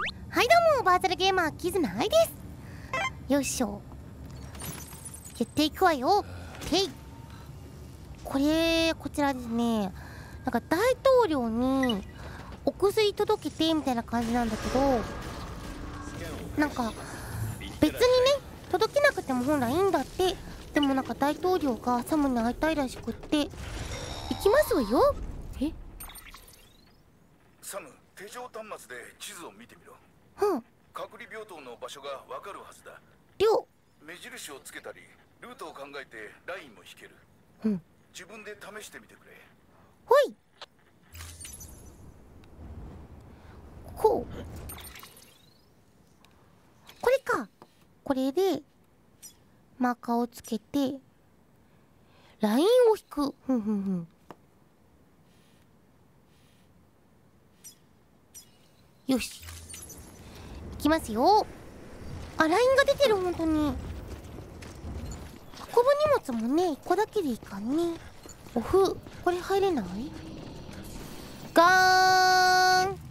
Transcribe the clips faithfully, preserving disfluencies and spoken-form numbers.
はいどうも、バーチャルゲーマーキズナアイです。よいしょ、やっていくわよ。てい。これこちらですね、なんか大統領にお薬届けてみたいな感じなんだけど、なんか別にね届けなくても本来いいんだって。でもなんか大統領がサムに会いたいらしくって、行きますわよ。え、 サム、手錠端末で地図を見てみろ。 うん。 隔離病棟の場所がわかるはずだ。 りょ目印をつけたりルートを考えてラインも引ける。 う。うん。 自分で試してみてくれ。 ほい。こう。これか。これでマーカーをつけてラインを引く。ふんふんふん。よし、いきますよ。あ、ラインが出てる。本当に運ぶ荷物もねいっこだけでいいかね。オフ。これ入れない？ガーン。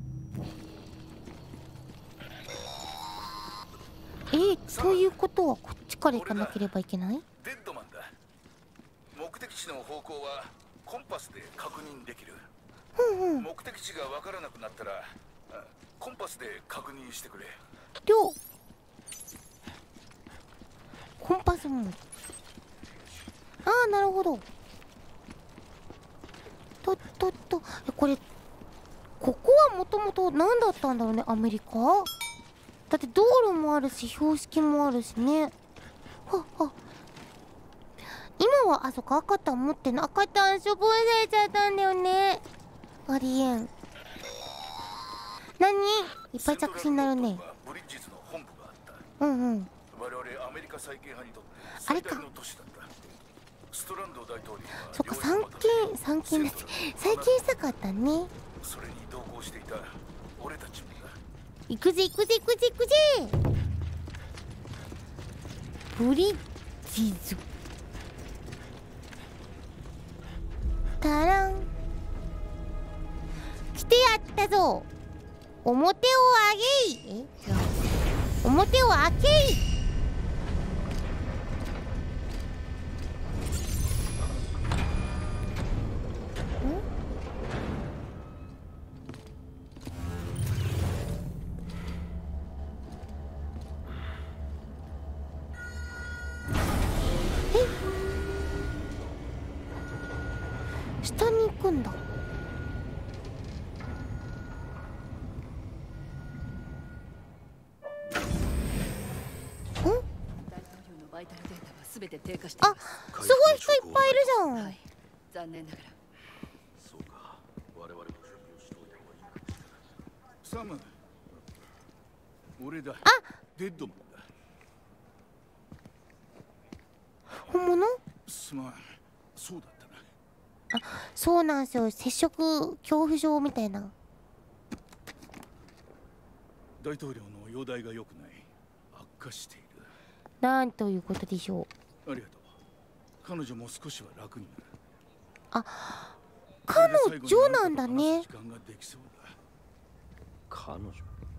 えー、ということはこっちから行かなければいけない？ デッドマンだ。目的地の方向はコンパスで確認できる。 うんうん。 目的地がわからなくなったらコンパスで確認してくれ。 りょう。コンパスも。ああ、なるほど。とっとっと。これここはもともと何だったんだろうね。アメリカだって道路もあるし標識もあるしね。はっは。今はあそこ赤タン持ってな赤タン処分されちゃったんだよね。ありえん。何いっぱい着信になるね。 ブリッジズの本部があった。 うんうん。 我々アメリカ再建派にとってあれか最大の都市だった。ストランド大統領はそっか、参見参見だって最近したかったね。 それに同行していた俺たちもだ。 行くぜ行くぜ行くぜ行くぜ。ブリッジズ。タラン。来てやったぞ。表を上げい。え、違う。表を開けい。下に行くんだ。ん？あ、すごい人いっぱいいるじゃん。はい、 残念ながら。 そうか、我々も準備をしておいた方がいいかもしれない。サム、俺だ。 あ、 デッドマンだ。 本物？ すまん、そうだったな。 あ、そうなんですよ。接触恐怖症みたいな。 大統領の容体が良くない。悪化している。 なんということでしょう。ありがとう。彼女も少しは楽になる。 あ、彼女なんだね。 時間ができそうだ。 彼女。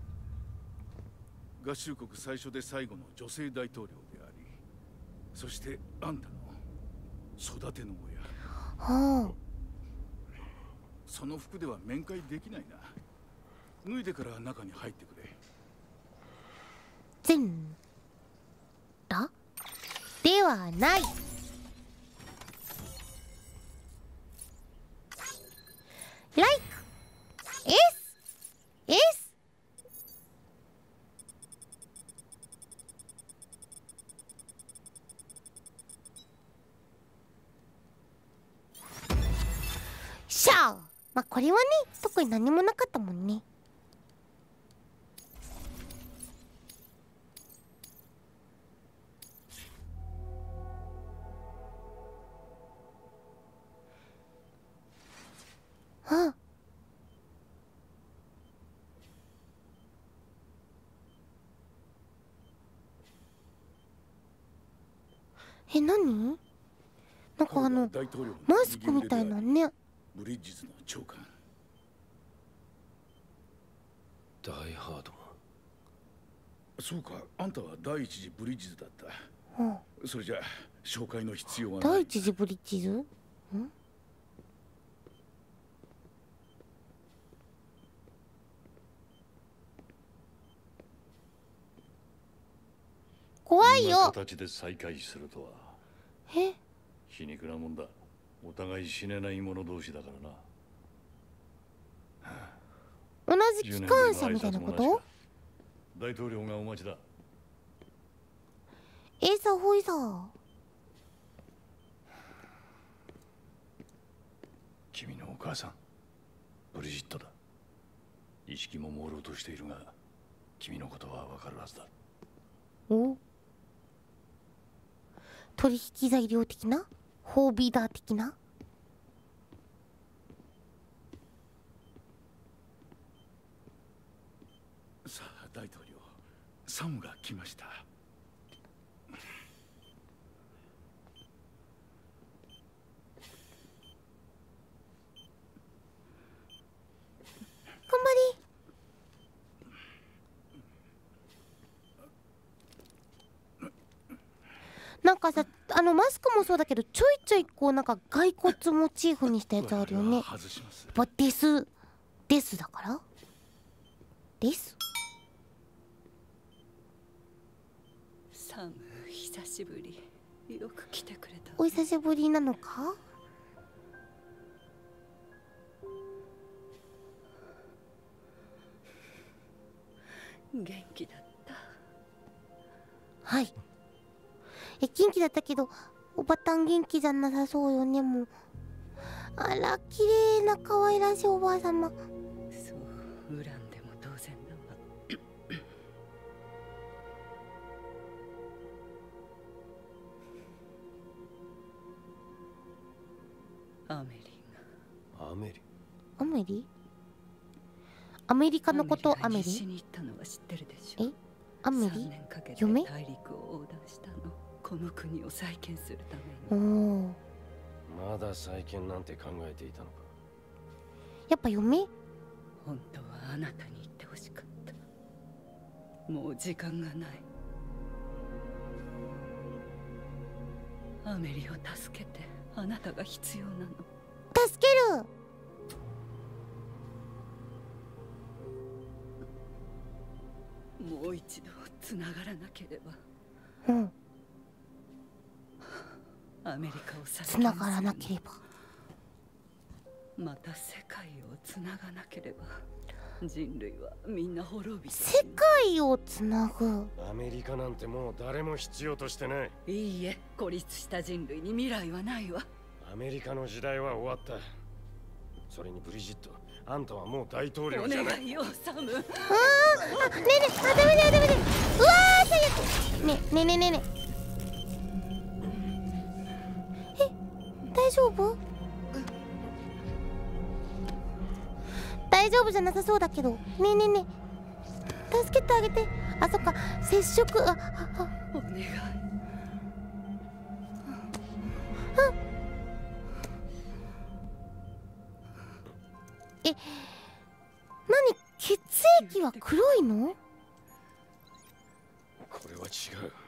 合衆国最初で最後の女性大統領であり、そしてあんたの育ての親。 はあ。 その服では面会できないな。脱いでから中に入ってくれ。 全裸ではない。ライク エスエス。シャー。まあこれはね特に何もなかったもんね。あ、え、何？なんかあのマスクみたいなね。 ブリッジズの長官。 ダイハードも。 そうか、あんたは第一次ブリッジズだった。 うん、 それじゃ紹介の必要はない。 第一次ブリッジズ？ん？怖いよ。 こんな形で再会するとは。 え？ 皮肉なもんだ。お互い死ねない者同士だからな。 同じ機関車みたいなこと？ 大統領がお待ちだ。 えさほいさ。 君のお母さん、ブリジットだ。意識も朦朧としているが、君のことはわかるはずだ。 お？取引材料的な？ホービーダー的な？ さあ大統領、サムが来ました。 頑張り。なんかさ、あのマスクもそうだけど、ちょいちょいこうなんか骸骨モチーフにしたやつあるよね。やっぱデスデスだからです。 サム、久しぶり。よく来てくれた。 お久しぶりなのか？ 元気だった？ はい。え、元気だったけど、おばたん元気じゃなさそうよね、もう。あら、綺麗な可愛らしいおばあさま。 そう、恨んでも当然だわ。アメリアメリ？ アメリ？アメリカのことアメリ？ 西に行ったのは知ってるでしょ。 え？アメリ？ さんねんかけて嫁？ 大陸を横断したの。この国を再建するたおめに。 お。 まだ再建なんて考えていたのか。 やっぱ嫁？ 本当はあなたに言ってほしかった。もう時間がない。アメリを助けて、あなたが必要なの。 助ける。 もう一度つながらなければ。 うん。 アメリカを再建する。 つながらなければ。 また世界をつながなければ、人類はみんな滅びて。 世界をつなぐ。 アメリカなんてもう誰も必要としてない。 いいえ、孤立した人類に未来はないわ。 アメリカの時代は終わった。それにブリジット、あんたはもう大統領じゃない。 お願いよ、サム。 あーあ、ねえねえ、あ、ダメだよダメだよ。うわー、最悪。ねねねねねえ、大丈夫？大丈夫じゃなさそうだけど。ねえねえねえ、助けてあげて。あ、そっか、接触。あ、あ、あ、 お願い。 え、何？血液は黒いの？ これは違う。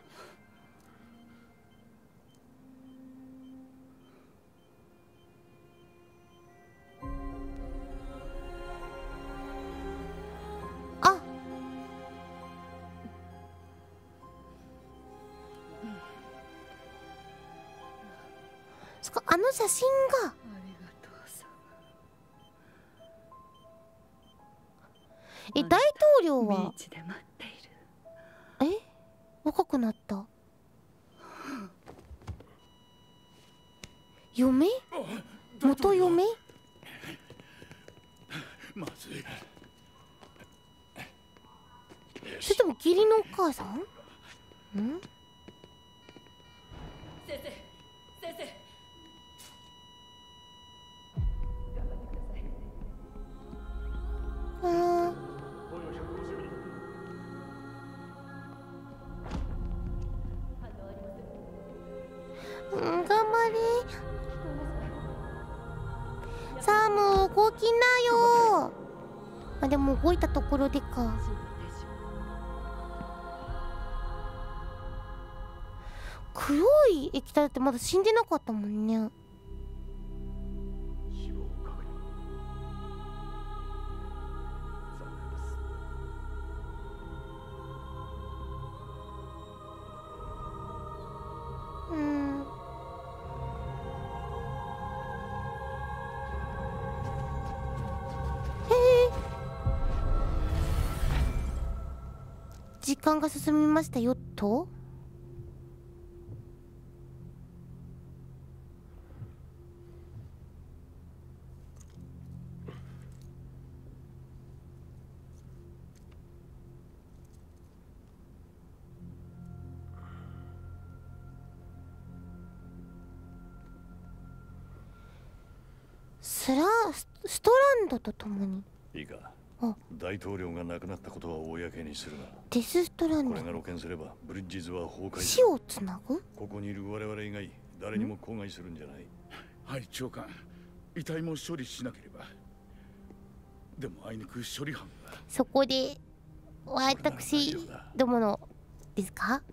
あ、そっか、あの写真が。 ありがとう、サム。 え、大統領ビーは？ チで待っている。 え、若くなった。嫁？元嫁？ まずい。 それとも義理のお母さん？ん？ 先生、先生。 あー、うん、頑張れ。サム、動きなよ。あ、 でも動いたところでか。黒い液体ってまだ死んでなかったもんね。 死亡確認。残念です。 うん。へえ。時間が進みましたよと。スラスストランドと共に。 いいか。 あ、 大統領が亡くなったことは公にするな。 デスストランド。 これが露見すればブリッジズは崩壊す死る。 をつなぐ。 ここにいる我々以外誰にも口外するんじゃない。 はい長官、遺体も処理しなければ。でもあいにく処理班が。 そこで私どものですか。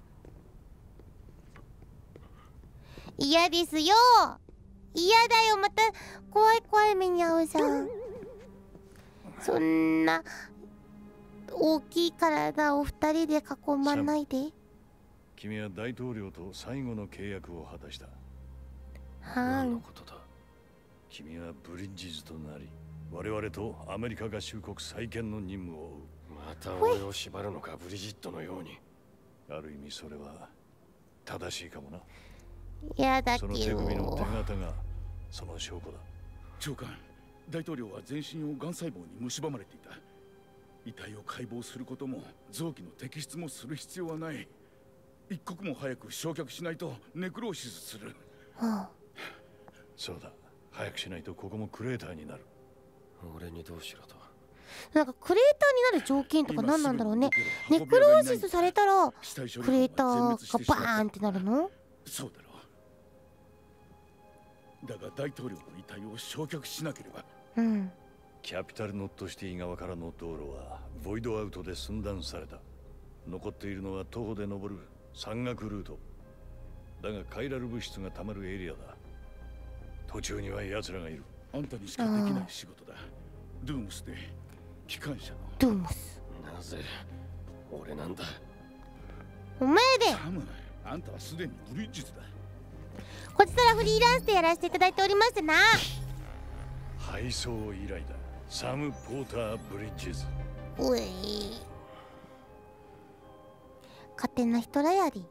嫌ですよ。嫌だよ。また怖い怖い目に遭うじゃん。そんな大きい体を二人で囲まないで。 君は大統領と最後の契約を果たした。 は何のことだ。 君はブリッジズとなり我々とアメリカ合衆国再建の任務を負う。 また俺を縛るのか、ブリジットのように。 ある意味それは正しいかもな。 いやだけその手組みのど手形がその証拠だ。 長官、大統領は全身をがん細胞に蝕まれていた。遺体を解剖することも臓器の摘出もする必要はない。一刻も早く焼却しないとネクローシスする。 はあ、 そうだ、早くしないとここもクレーターになる。 俺にどうしろと。 なんかクレーターになる条件とか何なんだろうね。ネクローシスされたらクレーターがバーンってなるの。 そうだろう。だが大統領の遺体を焼却しなければ。 うん。 キャピタルノットシティ側からの道路はボイドアウトで寸断された。残っているのは徒歩で登る山岳ルートだが、カイラル物質がたまるエリアだ。途中には奴らがいる。 あんたにしかできない仕事だ。ドゥームスで機関車のドゥームス。 なぜ俺なんだ。 お前で。 サム、あんたはすでにブリッジズだ。 こちらフリーランスでやらせていただいておりましてな。 配送依頼だ。サム・ポーター・ブリッジズ。 うえ勝手な人らやり。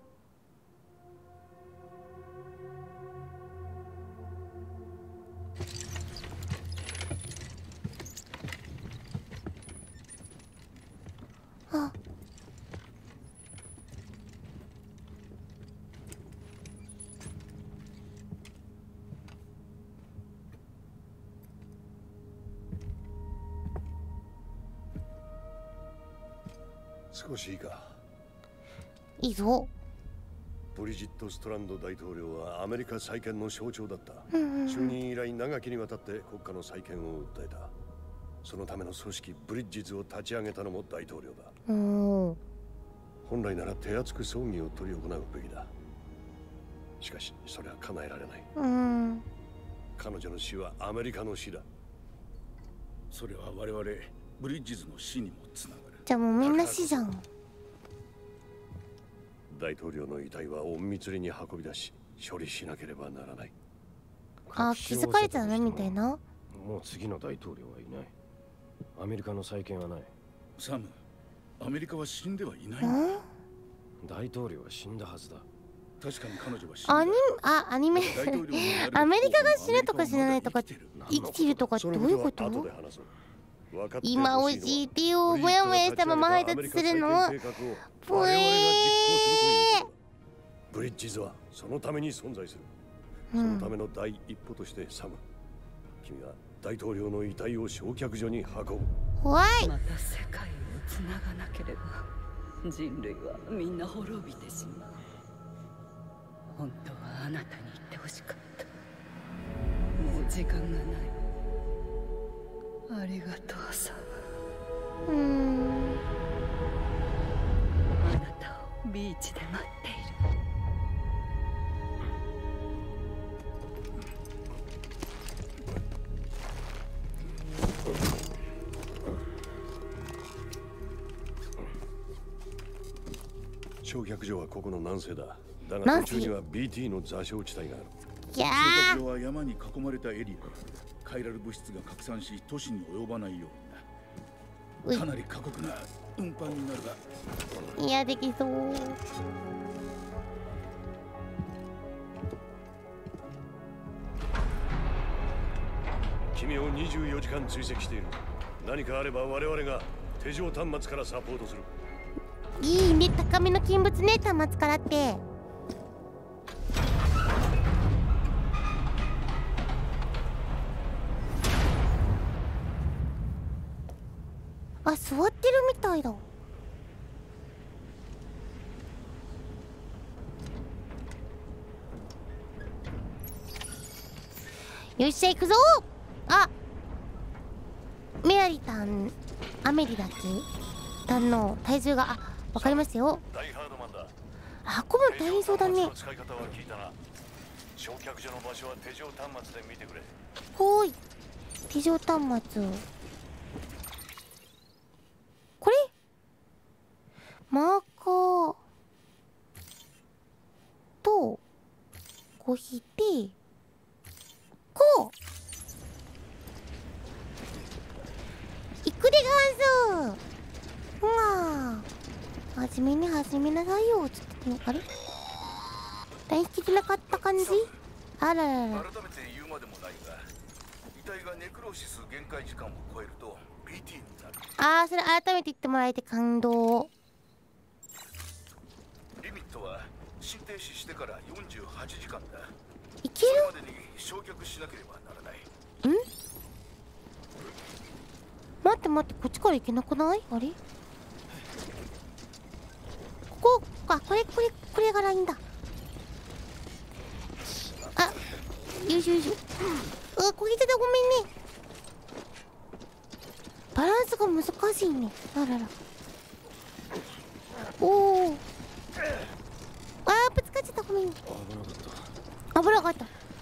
あ、 少しいいか。 いいぞ。 ブリジット・ストランド大統領はアメリカ再建の象徴だった。 うんうんうん、 就任以来長きにわたって国家の再建を訴えた。そのための組織ブリッジズを立ち上げたのも大統領だ。 おー。 本来なら手厚く葬儀を執り行うべきだ。しかしそれは叶えられない。 うん。 彼女の死はアメリカの死だ。 それは我々ブリッジズの死にもつながる。 じゃあもうみんな死じゃん。 大統領の遺体は隠密裏に運び出し処理しなければならない。 あ、気づかれちゃダメみたいな。 もう次の大統領はいない。アメリカの再建はない。 サム、アメリカは死んではいない。 大統領は死んだはずだ。 確かに彼女は死んだ。 アニあアニメアメリカが死ぬとか死なないとか生きてるとかどういうこと？今教えてよ。もやもやしたまま配達するの。ぽえー。 ブリッジズはそのために存在する。そのための第一歩としてサム、君は大統領の遺体を焼却所に運ぶ。 怖い。 また世界をつながなければ人類はみんな滅びてしまう。本当はあなたに言ってほしかった。もう時間がない。ありがとうサム。 うーん。 あなたをビーチで待っている。 焼却所はここの南西だ。だが南西途中には ビーティー の座礁地帯がある。 いや焼却所は山に囲まれたエリアでカイラル物質が拡散し都市に及ばないようー。うにな。かなり過酷な運搬になるが、 い。いや、できそう。 君をにじゅうよじかん追跡している。何かあれば我々が手錠端末からサポートする。 いいね、高めの見物ね、端末からって。あ、座ってるみたいだ。よっしゃ、行くぞ。あ、メアリタン、アメリだっけタンの体重が、あ、わかりますよ。 ダイハードマンだ。 運ぶの大変そうだね。 使い方は聞いたな。焼却所の場所は手錠端末で見てくれ。 ほーい。手錠端末。これマーカーとこう引いてこう行くでガンス。うわー、はじめに始めなさいよ。ちょっとあれ大好きでなかった感じ。あららら。 改めて言うまでもないが、遺体がネクローシス限界時間を超えると ビーティー になる。 あー、それ改めて言ってもらえて感動。 リミットは心停止してからよんじゅうはちじかんだ。 いける？ それまでに焼却しなければならない。 ん？待って待って、こっちから行けなくない？あれ？ここか、これこれこれがラインだ。あ、よいしょよいしょ。うわ、こぎてた、ごめんね。バランスが難しいね。あらら。おお。あー、ぶつかっちゃった、ごめんね。危なかった。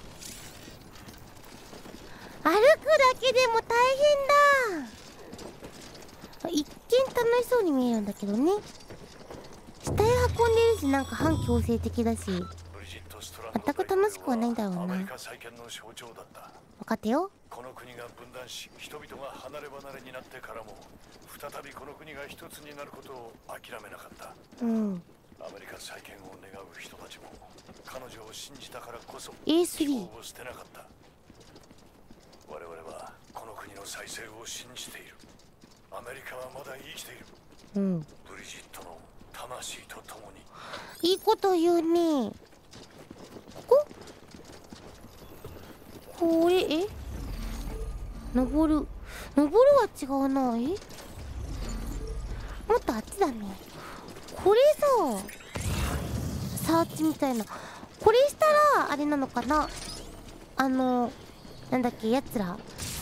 歩くだけでも大変だ。一見楽しそうに見えるんだけどね。死体運んでるし、なんか反強制的だし、全く楽しくはないんだろうな。 アメリカ再建の象徴だった。 分かったよ。 この国が分断し、人々が離れ離れになってからも再びこの国が一つになることを諦めなかった。 うん。 アメリカ再建を願う人たちも彼女を信じたからこそエース希リー。 望を捨てなかった。我々はこの国の再生を信じている。アメリカはまだ生きている。 うん。 ブリジットの魂と共に。 いいこと言うね。こここれ、え登る。登るは違うな。えもっとあっちだね。これさ、サーチみたいな。これしたら、あれなのかな、あの、なんだっけ、やつら。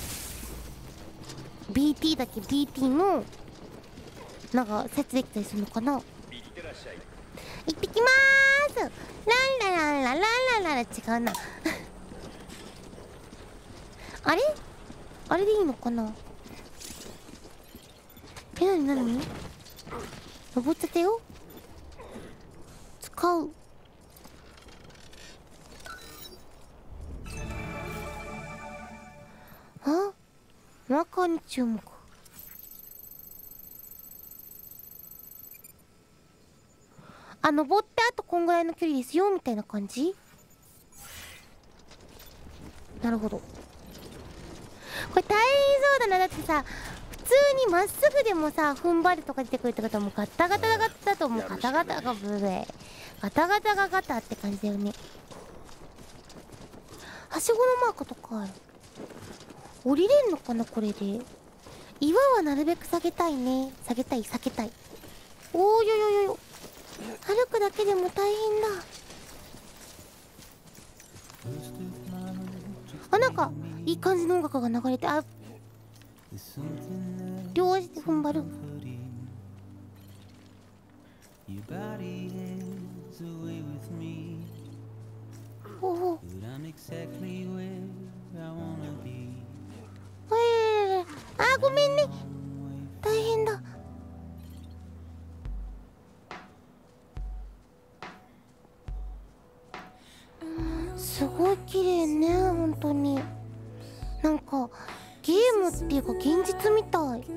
ビーティー だっけ、ビーティー の、なんか、設できたりするのかな。行ってきまーす。ランラランラランラララ、違うな。あれあれでいいのかな。え、なになに登っちゃったよ。使う。あ、中に注目。あ、登ってあとこんぐらいの距離ですよみたいな感じ。なるほど。これ大変そうだな。だってさ、普通にまっすぐでもさ、踏ん張るとか出てくるってことはもうガッタガタガタだと、もうガタガタがブレガタガタがガタって感じだよね。はしごのマークとかある。降りれんのかなこれで。岩はなるべく下げたいね。下げたい、避けたい。おーよよよよ。歩くだけでも大変だ。あ、なんかいい感じの音楽が流れて、あ、 両足で踏ん張る。おお。ええ、あ、ごめんね。大変だ。すごい綺麗ね、本当に。なんかゲームっていうか現実みたい。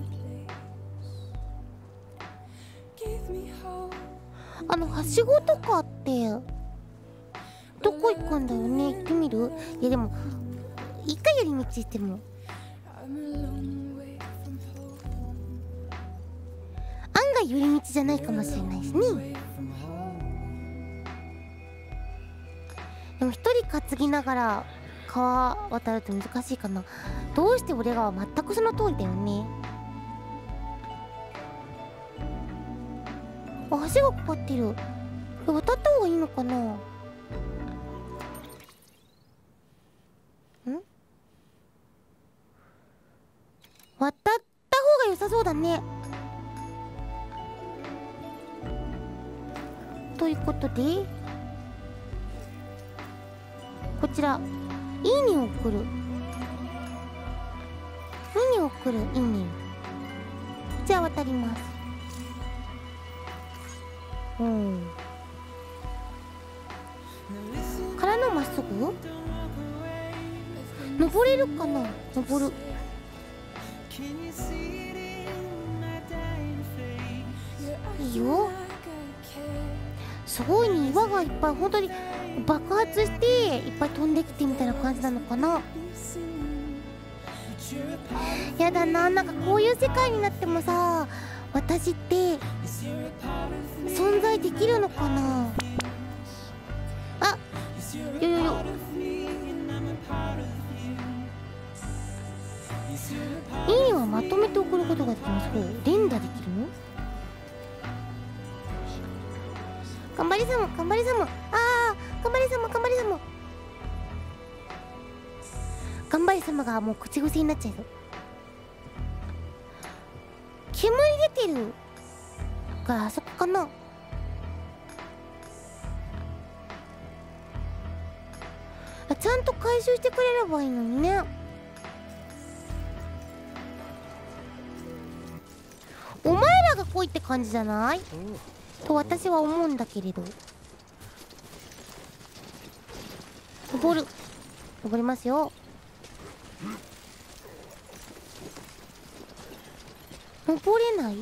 あのはしごとかってどこ行くんだよね。行ってみる？いやでも一回寄り道しても案外寄り道じゃないかもしれないしね。でも一人担ぎながら川渡ると難しいかな。どうして俺がは全くその通りだよね。あ、橋がかかってる。渡った方がいいのかな。ん？渡った方が良さそうだね。ということでこちらいいねを送る。いいねを送る。いいね。じゃあ渡ります。うん。からのまっすぐ？登れるかな？登る。いいよ。すごいね、岩がいっぱい。本当に爆発していっぱい飛んできてみたいな感じなのかな。やだな、なんかこういう世界になってもさ、私って存在できるのかな。あ、よよよ。いいねはまとめて送ることができます。ほう、連打できるの？頑張りさま、頑張りさま。ああ、頑張りさま、頑張りさま。頑張りさまがもう口癖になっちゃうぞ。煙出てるからあそこかな。あ、ちゃんと回収してくれればいいのにね。お前らが来いって感じじゃない？と私は思うんだけれど。登る。登りますよ。登れない？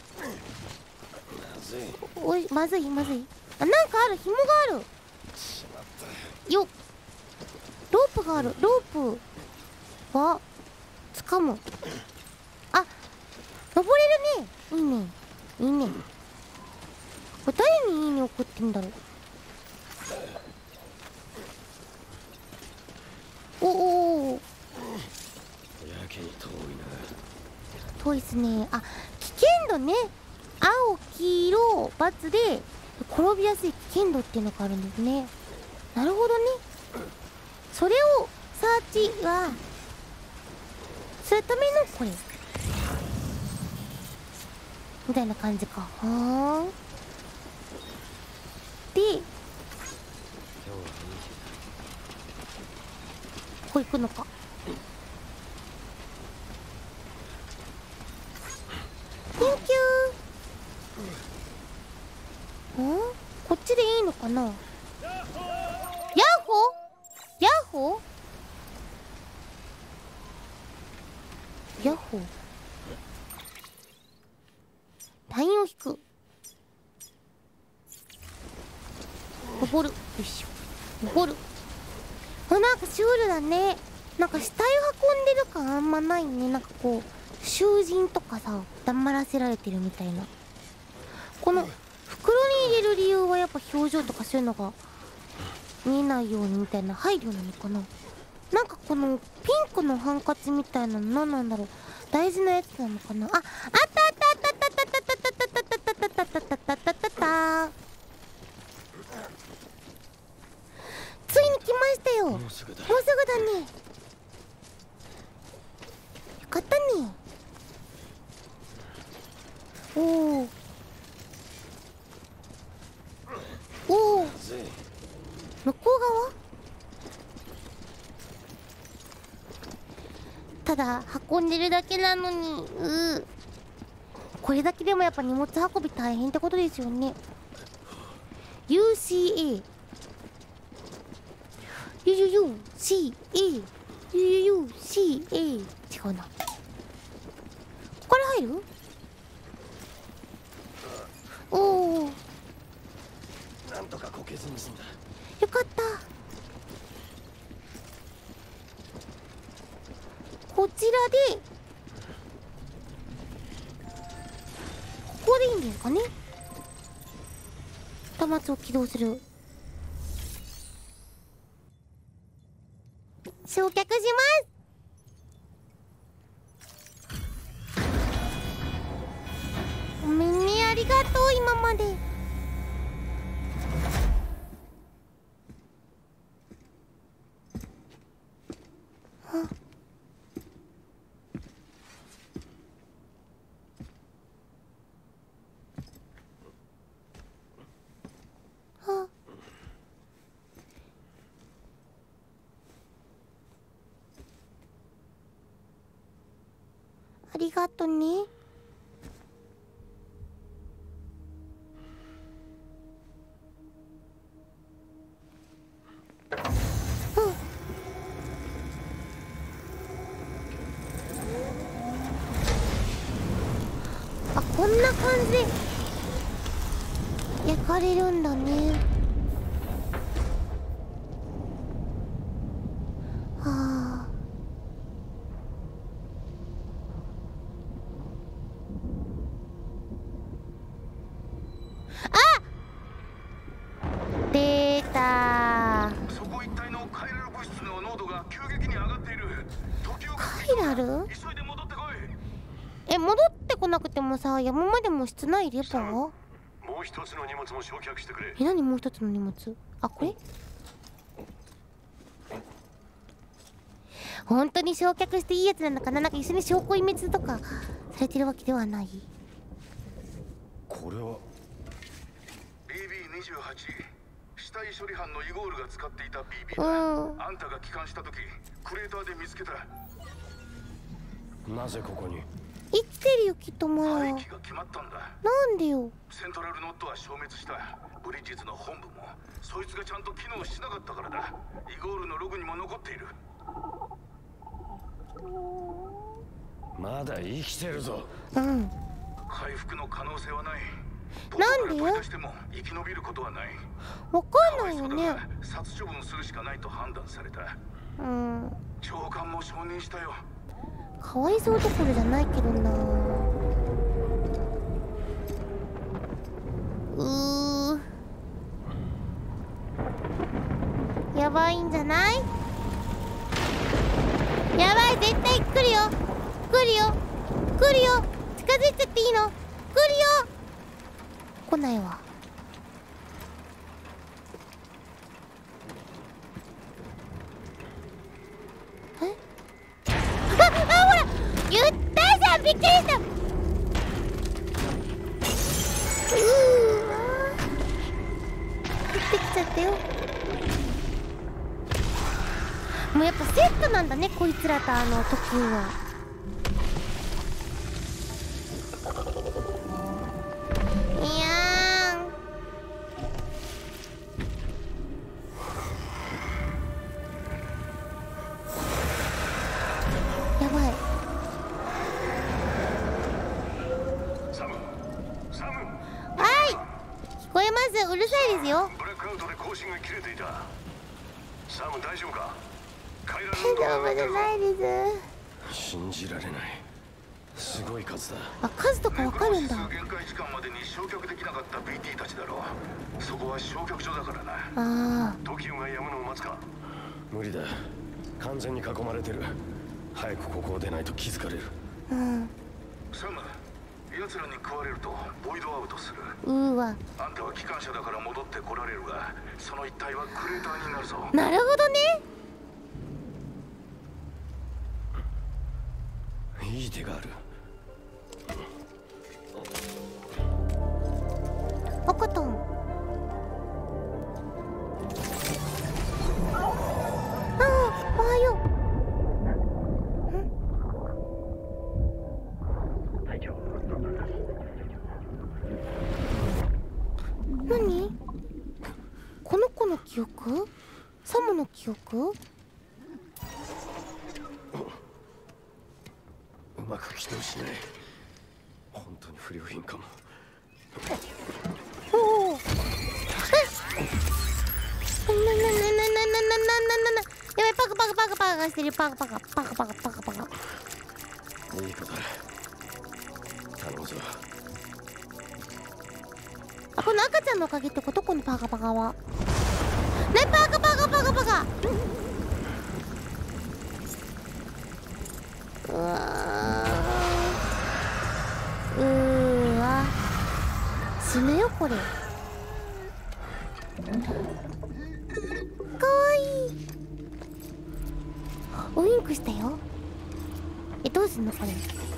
おい、まずいまずい。あ、なんかある。紐があるよっ。ロープがある。ロープは掴む。あ、登れるね。いいねいいね。これ誰にいいね送ってんだろう。おおお、やけに遠いな。 遠いっすね。あ、危険度ね。青黄色×で転びやすい危険度っていうのがあるんですね。なるほどね。それをサーチはするためのこれみたいな感じか。はーん。でここ行くのか。Thank you。ん？こっちでいいのかな。ヤッホーヤッホーヤッホー。ラインを引く。登る。よいしょ。登る。あ、なんかシュールだね。なんか死体を運んでる感あんまないね。なんかこう囚人とかさ、黙らせられてるみたいな。この袋に入れる理由はやっぱ表情とかそういうのが見えないようにみたいな配慮なのかな。なんかこのピンクのハンカチみたいなの何なんだろう。大事なやつなのかな。あ、あったあったあったあったあったあったあったあったあったあったあったあったあったあったあった。ついに来ましたよ。もうすぐだ。もうすぐだね。よかったね。 ただ運んでるだけなのに。うーこれだけでもやっぱ荷物運び大変ってことですよね。 ユーシーエー ユユユーシーエー ユユユーシーエー 違うな。ここから入る？おお、 なんとかこけずに済んだ。 よかった。こちらでここでいいんですかね。端末を起動する。焼却します。ごめんね、ありがとう今まで。ははありがとね。あ、こんな感じで焼かれるんだね。はあ。あ、出た。 そこ一帯のカイラル物質の濃度が急激に上がっている。時をカイラル？ 急いで戻ってこい。 え、戻ってこなくてもさ、山までも室内いれば？ もう一つの荷物も焼却してくれ。 え、何もう一つの荷物？あ、これ？本当に焼却していいやつなのかな。なんか一緒に証拠隠滅とかされてるわけではない。 これはビービーにじゅうはち 死体処理班のイゴールが使っていた ビービーうだ。 ん。 あんたが帰還した時クレーターで見つけた。 なぜここに？ 生きてるよきっとまだ。 廃棄が決まったんだ。 なんでよ。 セントラルノットは消滅した。ブリッジズの本部もそいつがちゃんと機能しなかったからだ。イゴールのログにも残っている。 まだ生きてるぞ。 うん。 回復の可能性はない。 なんで？ どこから取り出しても生き延びることはない。 わかんないよね。 殺処分するしかないと判断された。 うん。 長官も承認したよ。 かわいそうどころじゃないけどな。うー。やばいんじゃない？やばい、絶対来るよ。来るよ。来るよ。近づいちゃっていいの？来るよ。来ないわ。え？あ、あ、ほら、言ったじゃん、びっくりした。うーわー、降ってきちゃったよ。もうやっぱセットなんだね、こいつらとあの時は。いやーん、やばい。 サム、サム。 はい、聞こえます。うるさいですよ。 ブラックアウトで更新が切れていた。サム、大丈夫か？ 大丈夫じゃないです。 信じられない。すごい数だ。 あ、数とかわかるんだ。 限界時間までに焼却できなかった ビーティー たちだろう。そこは焼却所だからな。 ああ。 トキオが止むのを待つか。無理だ。完全に囲まれてる。早くここを出ないと気づかれる。 うん。 サム、奴らに食われるとボイドアウトする。 うーわ。 あんたは機関車だから戻ってこられるが、その一帯はクレーターになるぞ。 なるほどね。 いい手がある。 赤トン。ああ、おはよう。ん？ 記憶？サムの記憶？ うまく起動しない。本当に不良品かも。 おお。えっ。ななななななななななな。やばい、パカパカパカパカしてる。パカパカパカパカパカパカ。 いい子だ。頼むぞ。 あ、この赤ちゃんのおかげってこと？このパカパカは。ね、パカパカパカパカ。うわー。うーわ。死ぬよこれ。かわいい。ウインクしたよ。え、どうすんのこれ。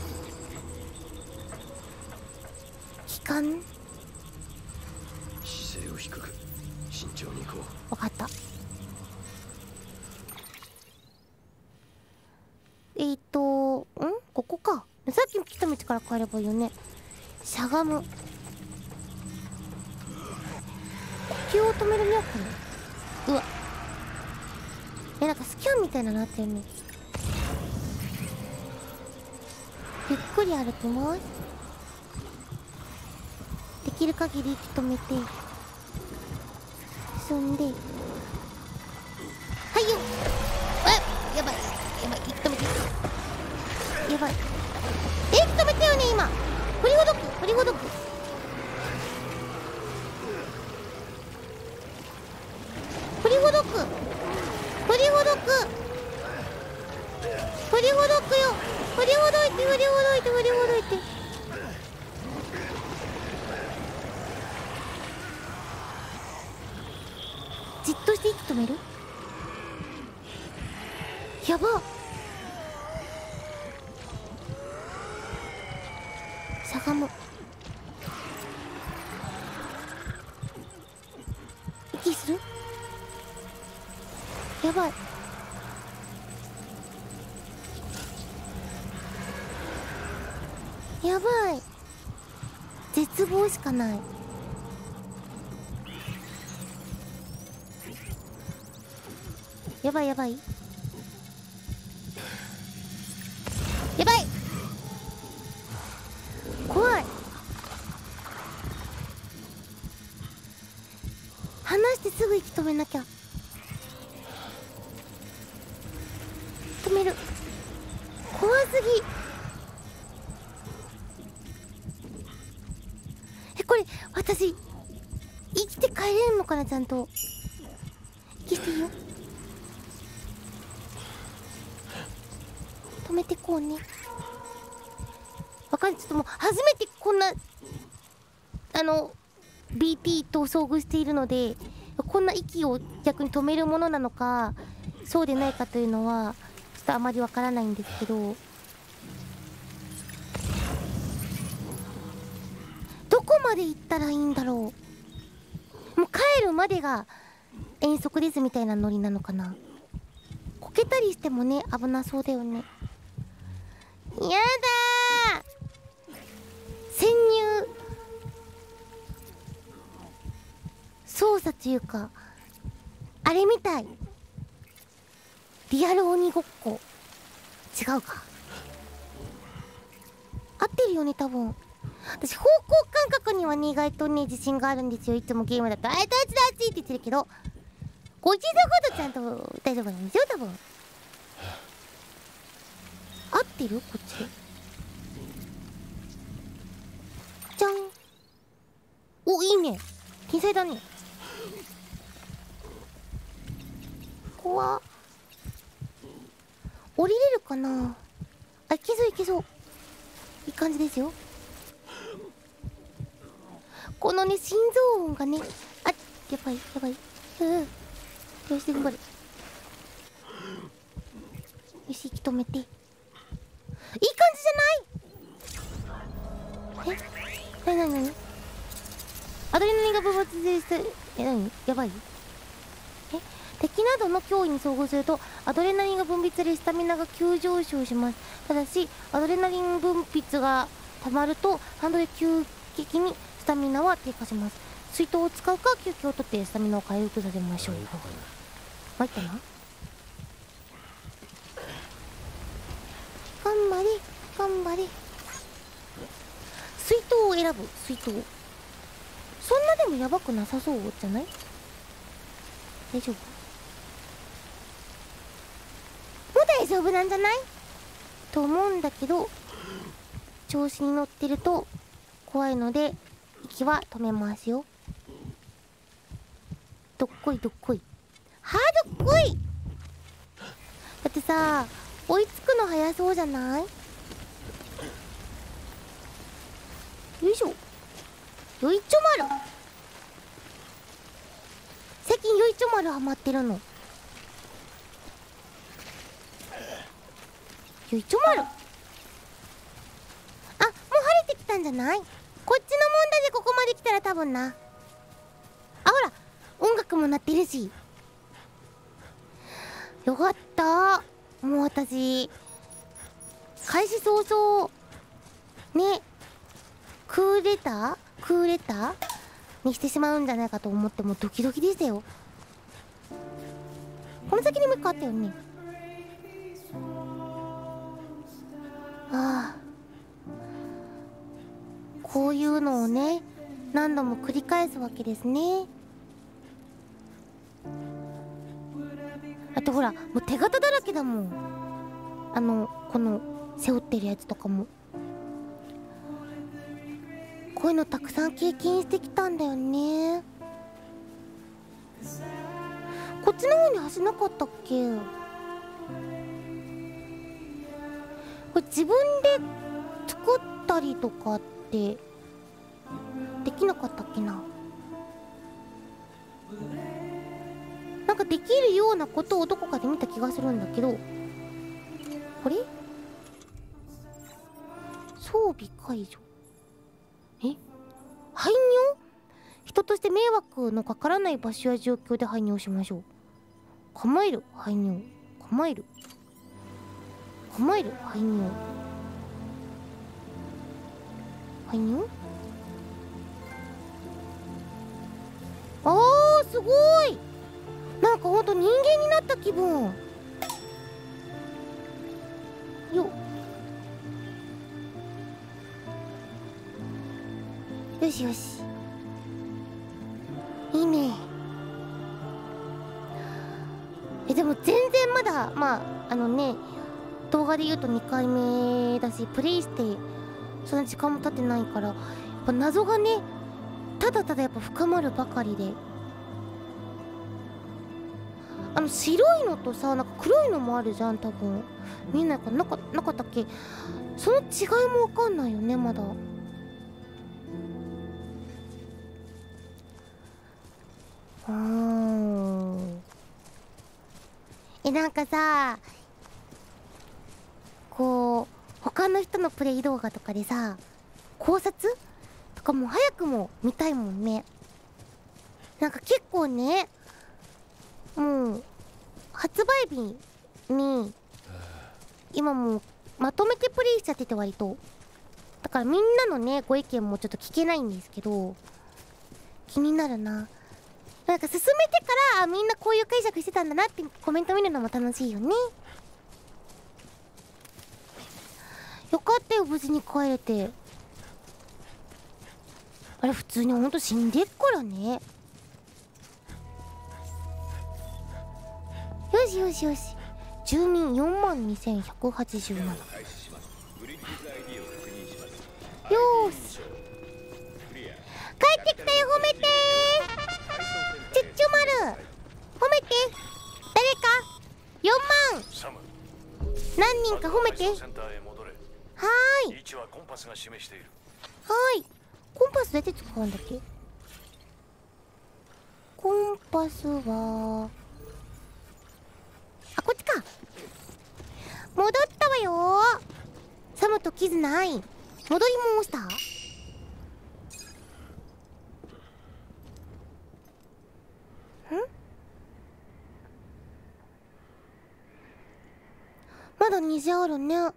機関。 姿勢を低く慎重に行こう。 わかった。えーとんここか。さっき来た道から帰ればいいよね。しゃがむ。呼吸を止めるにはこれ。うわ。え、なんかスキャンみたいなのあったよね。ゆっくり歩きます。できる限り息止めて進んで、はいよ。あ、やばいやばい、息止めて、やばい。え、息止めたよね今。振りほどく振りほどく振りほどく振りほどく振りほどくよ。振りほどいて振りほどいて振りほどいて。じっとして息止める。やば。しゃがむ。息する。やばい。やばい。絶望しかない。やばいやばいやばい。怖い。離してすぐ息止めなきゃ。止める。怖すぎ。え、これ私生きて帰れるのかな。ちゃんと息していいよ。止めてこうね。わかんない。ちょっともう初めてこんなあの ビーティー と遭遇しているので、こんな息を逆に止めるものなのかそうでないかというのはちょっとあまりわからないんですけど、どこまで行ったらいいんだろう。もう帰るまでが遠足ですみたいなノリなのかな。こけたりしてもね、危なそうだよね。やだー、潜入操作というかあれみたい。リアル鬼ごっこ。違うか。合ってるよね多分。私方向感覚にはね意外とね自信があるんですよ。いつもゲームだと「あい、どっちだっち」って言ってるけど、こっちのことちゃんと大丈夫なんですよ多分。合ってる？こっちでじゃん。お、いいね。天才だね。怖っ。降りれるかなあ。いけそういけそう。いい感じですよ。このね心臓音がね、あ、やばいやばい。うんよし頑張る。よし息止めて。いい感じじゃない？え、なになになに？アドレナリンが分発して、え、なに？やばい？え、敵などの脅威に遭遇するとアドレナリンが分泌されスタミナが急上昇します。ただしアドレナリン分泌が溜まると反動で急激にスタミナは低下します。 水筒を使うか休憩を取ってスタミナを回復させましょう。参ったな。頑張れ頑張れ。水筒を選ぶ。水筒そんなでもやばくなさそうじゃない？大丈夫？もう大丈夫なんじゃないと思うんだけど、調子に乗ってると怖いので息は止めますよ。どっこいどっこい。はあ、どっこい。だってさ、追いつくの早そうじゃない？よいしょ。よいちょ丸。最近よいちょ丸ハマってるの。よいちょ丸。あ、もう晴れてきたんじゃない？こっちのもんだでここまで来たら多分な。あ、ほら音楽も鳴ってるし。よかった。もう私開始早々ね、クーデタークーデターにしてしまうんじゃないかと思ってもうドキドキでしたよ。この先にも一個あったよね。ああ、こういうのをね何度も繰り返すわけですね。あとほらもう手形だらけだもん。あのこの背負ってるやつとかもこういうのたくさん経験してきたんだよね。こっちの方に橋なかったっけ？これ自分で作ったりとかってできなかったっけな。なんかできるようなことをどこかで見た気がするんだけど、これ装備解除。え、排尿？人として迷惑のかからない場所や状況で排尿しましょう。構える排尿。構える構える排尿。排尿。あー、すごい。なんかほんと人間になった気分よっ。よしよし、いいね。え、でも全然まだ、まああのね、動画で言うとにかいめだし、プレイしてその時間も経ってないから、やっぱ謎がねただただやっぱ深まるばかりで、あの白いのとさ、なんか黒いのもあるじゃん、多分見えないかな、なかなかったっけ。その違いもわかんないよねまだ。うーん、え、なんかさ、こう他の人のプレイ動画とかでさ、考察とかも早くも見たいもんね。なんか結構ね、もう発売日に今もうまとめてプレイしちゃってて、割とだからみんなのねご意見もちょっと聞けないんですけど、気になるな。なんか進めてからみんなこういう解釈してたんだなってコメント見るのも楽しいよね。よかったよ、無事に帰れて。あれ普通にほんと死んでっからね。よしよしよし、住民よんまんにせんひゃくはちじゅうなな。よーし、帰ってきたよ、褒めてー。ちゅっちゅまる褒めて。誰かよんまん何人か褒めて。はーい。 位置はコンパスが示している。 はーい。コンパスどうやって使うんだっけ。コンパスはあ、こっちか。戻ったわよー。サムとキズナイ戻りモンスター。ん？まだ虹あるね。あ、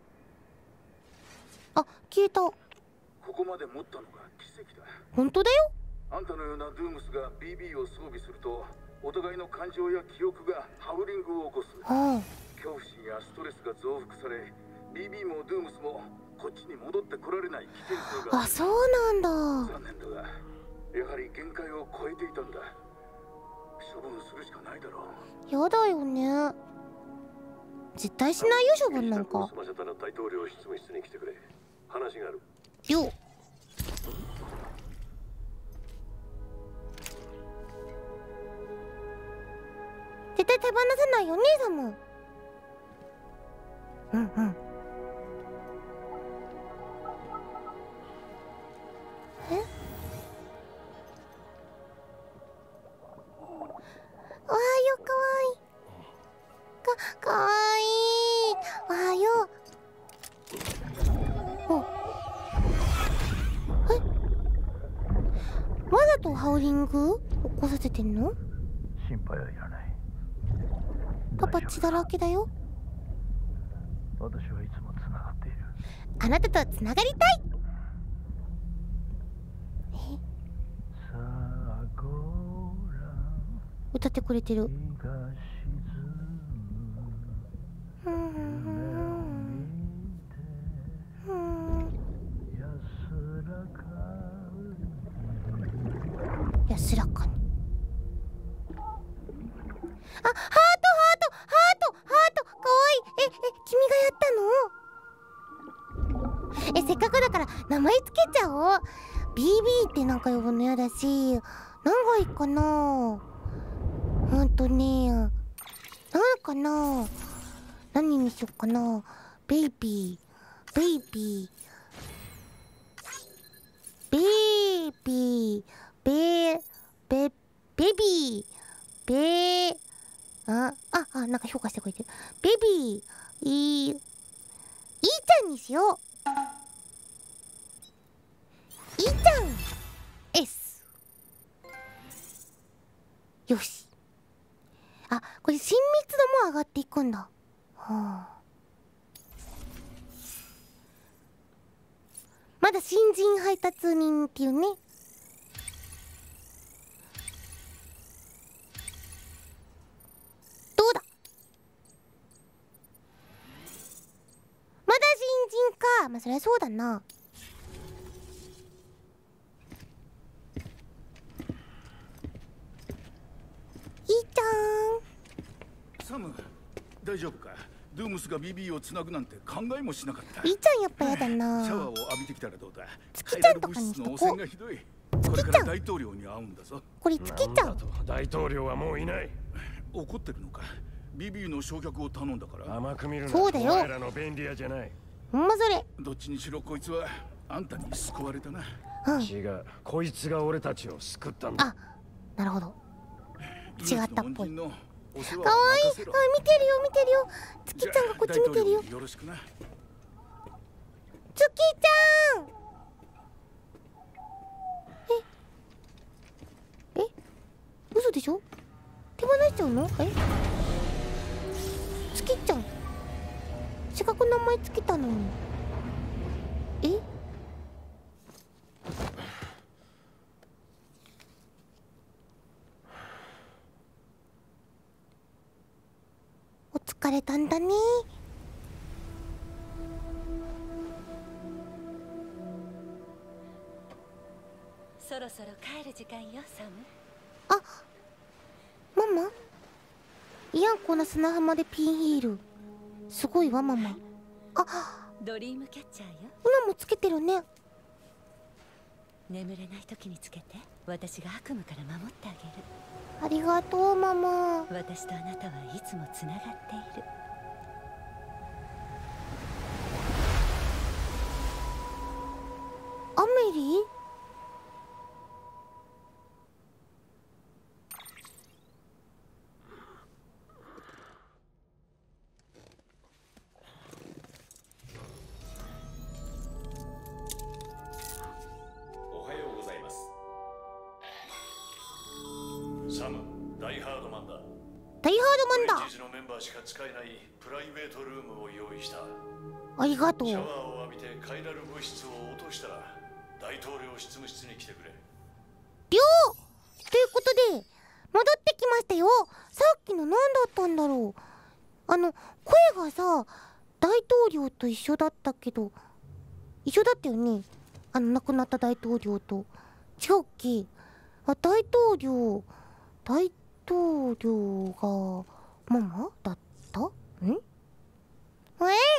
消えた。 ここまで持ったのが奇跡だ。 本当だよ。 ああんたのようなドゥームスが ビービー を装備するとお互いの感情や記憶がハウリングを起こす。 うん恐怖心やストレスが増幅され ビービー もドゥームスもこっちに戻ってこられない危険性がある。 あ、そうなんだ。 残念だがやはり限界を超えていたんだ。処分するしかないだろう。 やだよね。絶対しないよ処分なんか。 済ませたら大統領執務室に来てくれ。話がある。 よっ。絶対手放さないよねサム。うんうん。え？わあよかわいい。かかわいい。わあよ。お。え？わざとハウリング起こさせてんの？ 心配はいらない。 パパ血だらけだよ。 私はいつもつながっている。 あなたとつながりたい。え？ さあごらん。 歌ってくれてる。 日が沈む。 うんうんうんうん。 安らかに。 安らかに。あ、ハートハートハートハートかわいい。ええ君がやったの？えせっかくだから名前つけちゃおう。 ビービー ってなんか呼ぶのやだし、何がいいかな。ほんとね、なんかな、何にしよっかな。ベイビーベイビーベイビーベベベビーベあ、あ、あ、なんか評価してくれてる。ベビー、いい、いいちゃんにしよう。いいちゃん S。 よし。あ、これ親密度も上がっていくんだ。はあ、まだ新人配達人っていうね。どうだ。まだ新人か。まあそりゃそうだな。いいちゃん。 サム、大丈夫か。ドゥームスが ビービー をつなぐなんて考えもしなかった。 いいちゃんやっぱやだな。 シャワーを浴びてきたらどうだ。 月ちゃんとかにしとこう。 カイラル物質の汚染がひどい。これから大統領に会うんだぞ。 これ月ちゃん。 大統領はもういない。 怒ってるのか。ビービー の焼却を頼んだから。 甘く見るな。 そうだよ。 お前らの便利屋じゃない。 ほんまそれ。 どっちにしろこいつはあんたに救われたな。 うん。 違う。こいつが俺たちを救ったんだ。 あ、なるほど。違ったっぽい。かわいい。あ、見てるよ見てるよ。月ちゃんがこっち見てるよ。 よろしくな。 月ちゃん。え、え、嘘でしょ。手放しちゃうの？え、月ちゃん。せっかく名前つけたのに。え？お疲れたんだね。 そろそろ帰る時間よ、サム。 あ、ママ？いやんこな砂浜でピンヒール。すごいわママ。あ、 ドリームキャッチャーよ。 今もつけてるね。 眠れない時につけて、私が悪夢から守ってあげる。 ありがとうママ。 私とあなたはいつもつながっている。 アメリー？ おはようございます。サム、ダイハードマンだ。 ダイハードマンだ。 一時のメンバーしか使えないプライベートルームを用意した。 ありがとう。 シャワーを浴びてカイラル物質を落としたら大統領執務室に来てくれ。 了戻ってきましたよ。さっきの何だったんだろう。あの声がさ、大統領と一緒だったけど、一緒だったよね。あの亡くなった大統領と。違うっけ。あ、大統領大統領がママだったん？えー、